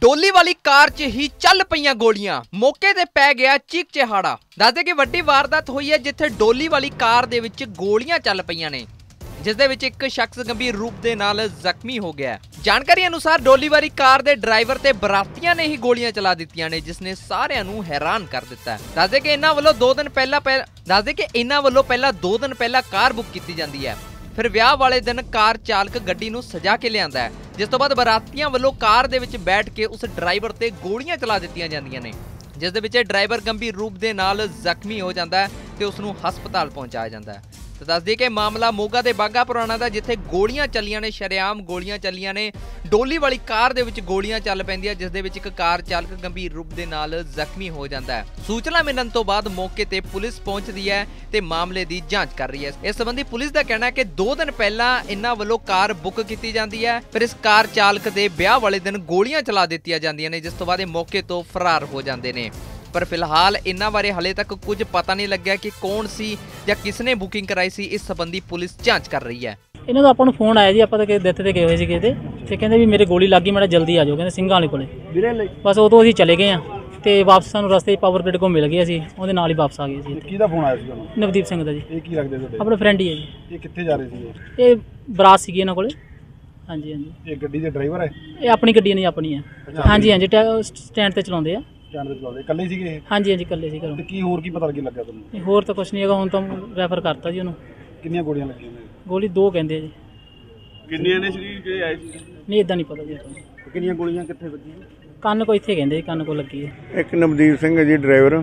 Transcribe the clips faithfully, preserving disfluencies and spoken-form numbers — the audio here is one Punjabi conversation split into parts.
डोली वाली कार च ही चल पईयां गोलियां, मौके ते पै गया चीक चिहाड़ा। दसदे कि वड्डी वारदात हुई है जिथे डोली वाली कार दे विच गोलियां चल पईयां ने, जिस दे विच एक शख्स गंभीर रूप दे नाल जख्मी हो गया। जानकारी अनुसार डोली वाली कार दे ड्राइवर ते बरातियां ने ही गोलियां चला दित्तियां ने, जिसने सारियां नूं हैरान कर दिता। दसदे कि इन्हां वल्लों दो दिन पहला दसदे कि इन्हां वल्लों पहला दो दिन पहला कार बुक की जाती है, फिर विआह वाले दिन कार चालक गड्डी नूं सजा के लिआंदा है, जिस तो बाद बरातियां वल्लों कार दे विच बैठ के उस ड्राइवर ते गोलियां चला दित्तियां जांदियां ने, जिस दे विच ड्राइवर गंभीर रूप दे नाल जख्मी हो जाता है ते उस नूं हस्पताल पहुंचाया जाता है। तो दस दी कि मामला मोगा दे बागा पुराना दा, जिथे गोलियां चलियां ने, शरेआम गोलियां चलियां ने। डोली वाली कार दे विच गोलियां चल पैंदियां, जिस दे विच एक कार चालक गंभीर रूप दे नाल जख्मी हो जाता है। सूचना मिलण तो बाद मौके ते पुलिस पहुंचदी है ते मामले दी जांच कर रही है। इस संबंधी पुलिस दा कहना है कि दो दिन पहला इन्हां वल्लों कार बुक की जाती है, फिर इस कार चालक दे ब्याह वाले दिन गोलियां चला दित्तियां जांदियां ने, जिस तो बाद मौके तो फरार हो जाते हैं। पर फिलहाल इन्हां बारे हले तक कुछ पता नहीं लग्या कि कौन सी या किसने बुकिंग कराई सी। इस संबंधी पुलिस जांच कर रही है। ਇਹਨਾਂ ਦਾ ਆਪਾਂ ਨੂੰ ਫੋਨ ਆਇਆ ਜੀ, ਆਪਾਂ ਤਾਂ ਦਿੱਤੇ ਤੇ ਗਏ ਹੋਏ ਸੀਗੇ ਤੇ ਤੇ ਕਹਿੰਦੇ ਵੀ ਮੇਰੇ ਗੋਲੀ ਲੱਗੀ, ਮੇਰਾ ਜਲਦੀ ਆ ਜਾਓ, ਕਹਿੰਦੇ ਸਿੰਘਾਂ ਵਾਲੇ ਕੋਲੇ ਵੀਰੇ। ਬਸ ਉਦੋਂ ਅਸੀਂ ਚਲੇ ਗਏ ਆ ਤੇ ਵਾਪਸ ਸਾਨੂੰ ਰਸਤੇ 'ਚ ਪਾਵਰ ਗ੍ਰਿਡ ਕੋਲ ਮਿਲ ਗਏ, ਅਸੀਂ ਉਹਦੇ ਨਾਲ ਹੀ ਵਾਪਸ ਆ ਗਏ ਸੀ। ਕਿਹਦਾ ਫੋਨ ਆਇਆ ਸੀ ਤੁਹਾਨੂੰ? ਨਵਦੀਪ ਸਿੰਘ ਦਾ ਜੀ। ਇਹ ਕੀ ਲੱਗਦੇ ਤੁਹਾਡੇ? ਆਪਣਾ ਫਰੈਂਡ ਹੀ ਹੈ ਜੀ। ਇਹ ਕਿੱਥੇ ਜਾ ਰਹੇ ਸੀ? ਇਹ ਬਰਾਤ ਸੀਗੀ ਇਹਨਾਂ ਕੋਲੇ। ਹਾਂਜੀ ਹਾਂਜੀ। ਇਹ ਗੱਡੀ ਦੇ ਡਰਾਈਵਰ ਹੈ? ਇਹ ਆਪਣੀ ਗੱਡੀ ਨਹੀਂ, ਆਪਣੀ ਹੈ। ਹਾਂਜੀ ਹਾਂਜੀ, ਸਟੈਂਡ ਤੇ ਚਲਾਉਂਦੇ ਆ। ਸਟੈਂਡ ਤੇ ਚਲਾਉਂਦੇ ਇਕੱਲੇ ਸੀਗੇ ਇਹ? ਹਾਂਜੀ ਹਾਂਜੀ, ਇਕੱਲੇ ਸੀ ਘਰੋਂ। ਤੇ ਕੀ ਹੋਰ ਕੀ ਪਤਾ ਲੱਗੇ ਲੱਗਾ ਤੁਹਾਨੂੰ? ਹੋਰ ਤਾਂ ਕੁਝ ਨਹੀਂ ਹੈਗਾ, ਹੁਣ ਤਾਂ ਰੈਫਰ ਕਰਤਾ ਜੀ ਉਹਨੂੰ। ਕਿੰਨੀਆਂ ਗੋਲੀਆਂ ਲੱਗੀਆਂ ਨੇ? ਗੋਲੀ ਦੋ ਕਹਿੰਦੇ ਆ ਜੀ। ਕਿੰਨੀਆਂ ਨੇ ਸਰੀਰ ਜਿਹੜੇ ਆਏ ਸੀ? ਨਹੀਂ, ਇਦਾਂ ਨਹੀਂ ਪਤਾ ਜੀ ਆਪਾਂ। ਕਿੰਨੀਆਂ ਗੋਲੀਆਂ ਕਿੱਥੇ ਵੱਜੀਆਂ? ਕੰਨ ਕੋ ਇੱਥੇ ਕਹਿੰਦੇ, ਕੰਨ ਕੋ ਲੱਗੀ ਹੈ। ਇੱਕ ਨਵਦੀਪ ਸਿੰਘ ਹੈ ਜੀ driver,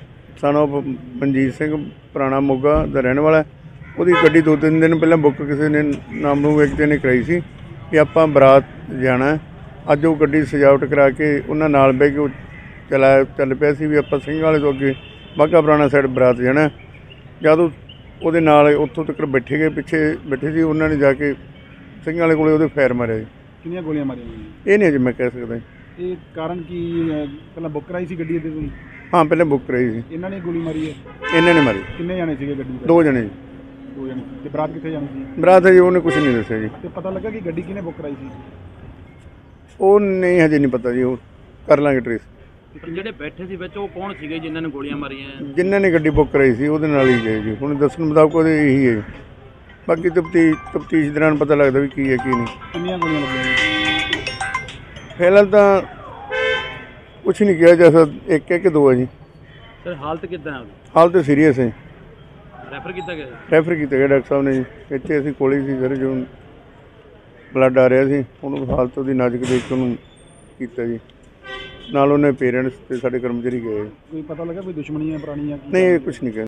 son of Manjeet Singh, ਪੁਰਾਣਾ ਮੋਗਾ ਦਾ ਰਹਿਣ ਵਾਲਾ। ਉਹਦੀ ਗੱਡੀ ਦੋ ਤਿੰਨ ਦਿਨ ਪਹਿਲਾਂ ਬੁੱਕ ਕਿਸੇ ਨੇ ਨਾਮ ਨੂੰ ਵਿਅਕਤੀ ਨੇ ਕਰਾਈ ਸੀ ਕਿ ਆਪਾਂ ਬਰਾਤ ਜਾਣਾ। ਅੱਜ ਉਹ ਗੱਡੀ ਸਜਾਵਟ ਕਰਾ ਕੇ ਉਹਨਾਂ ਨਾਲ ਬਹਿ ਕੇ ਚਲਾ ਚੱਲ ਪਿਆ ਸੀ ਵੀ ਆਪਾਂ ਸਿੰਘ ਵਾਲੇ ਤੋਂ ਅੱਗੇ ਬਾਘਾ ਪੁਰਾਣਾ ਸਾਈਡ ਬਰਾਤ ਜਾਣਾ। ਜਦੋਂ ਉਹਦੇ ਨਾਲ ਉੱਥੋਂ ਤੱਕ ਬੈਠੇ ਗਏ, ਪਿੱਛੇ ਬੈਠੇ ਸੀ, ਉਹਨਾਂ ਨੇ ਜਾ ਕੇ ਸਿੰਘ ਵਾਲੇ ਕੋਲੇ ਉਹਦੇ ਫਾਇਰ ਮਾਰਿਆ ਜੀ। ਕਿੰਨੀਆਂ ਗੋਲੀਆਂ ਮਾਰੀਆਂ? ਇਹ ਨਹੀਂ ਅਜੇ ਮੈਂ ਕਹਿ ਸਕਦਾ। ਇਹ ਕਾਰਨ ਕੀ? ਪਹਿਲਾਂ ਬੁੱਕ ਕਰਾਈ ਸੀ ਗੱਡੀ ਤੇ ਤੁਸੀਂ? ਹਾਂ, ਪਹਿਲਾਂ ਬੁੱਕ ਕਰਾਈ ਸੀ। ਇਹਨਾਂ ਨੇ ਗੋਲੀ ਮਾਰੀ ਹੈ? ਇਹਨਾਂ ਨੇ ਮਾਰੀ। ਕਿੰਨੇ ਜਾਣੇ ਸੀਗੇ ਗੱਡੀ ਤੇ? ਦੋ ਜਣੇ ਜੀ। ਦੋ ਜਣੇ। ਤੇ ਬਰਾਤ ਕਿੱਥੇ ਜਾਣੀ ਸੀ? ਬਰਾਤ ਜੀ ਉਹਨੇ ਕੁਝ ਨਹੀਂ ਦੱਸਿਆ ਜੀ। ਤੇ ਪਤਾ ਲੱਗਾ ਕਿ ਗੱਡੀ ਕਿਹਨੇ ਬੁੱਕ ਕਰਾਈ ਸੀ? ਉਹ ਨਹੀਂ, ਹਜੇ ਨਹੀਂ ਪਤਾ ਜੀ, ਉਹ ਕਰ ਲਾਂਗੇ ਟ੍ਰੇਸ। ਜਿਹੜੇ ਬੈਠੇ ਸੀ ਵਿੱਚ ਉਹ ਕੌਣ ਸੀਗੇ ਜਿਨ੍ਹਾਂ ਨੇ ਗੋਲੀਆਂ ਮਾਰੀਆਂ? ਜਿਨ੍ਹਾਂ ਨੇ ਗੱਡੀ ਬੁੱਕ ਕਰਾਈ ਸੀ ਉਹਦੇ ਨਾਲ ਹੀ ਗਏ ਜੀ। ਹੁਣ ਦੱਸਣ ਮੁਤਾਬਕ ਉਹਦੇ ਇਹੀ ਹੈ। ਬਾਕੀ ਤਫਤੀਸ਼ ਤਫਤੀਸ਼ ਦੌਰਾਨ ਪਤਾ ਲੱਗਦਾ ਵੀ ਕੀ ਹੈ ਕੀ ਨਹੀਂ। ਕਿੰਨੀਆਂ ਗੋਲੀਆਂ ਲੱਗੀਆਂ? ਫਿਲਹਾਲ ਤਾਂ ਕੁਛ ਨਹੀਂ ਕਿਹਾ ਜਾ ਸਕਦਾ, ਇੱਕ ਹੈ ਕਿ ਦੋ ਹੈ ਜੀ। ਸਰ ਹਾਲਤ ਕਿੱਦਾਂ ਹੈ? ਹਾਲਤ ਸੀਰੀਅਸ ਹੈ। ਰੈਫਰ ਕੀਤਾ ਗਿਆ? ਰੈਫਰ ਕੀਤਾ ਗਿਆ ਡਾਕਟਰ ਸਾਹਿਬ ਨੇ ਜੀ। ਇੱਥੇ ਅਸੀਂ ਕੋਲੇ ਸੀ ਸਰ, ਜੋ ਬਲੱਡ ਆ ਰਿਹਾ ਸੀ, ਉਹਨੂੰ ਹਾਲਤ ਉਹਦੀ ਨਾਜ਼ੁਕ ਦੇਖ ਕੇ ਉਹਨੂੰ ਕੀਤਾ ਜੀ। ਨਾਲ ਉਹਨੇ ਪੇਰੈਂਟਸ ਤੇ ਸਾਡੇ ਕਰਮਚਾਰੀ ਗਏ। ਕੋਈ ਪਤਾ ਲੱਗਾ ਕੋਈ ਦੁਸ਼ਮਣੀ ਹੈ ਪੁਰਾਣੀ? ਨਹੀਂ, ਕੁਛ ਨਹੀਂ ਕਿਹਾ।